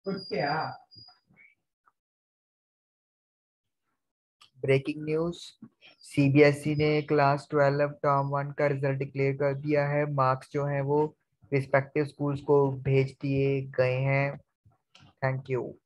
Breaking news, CBSE ने class 12 term 1 का result declare कर दिया है। मार्क्स जो हैं वो रिस्पेक्टिव स्कूल्स को भेज दिए गए हैं। Thank you.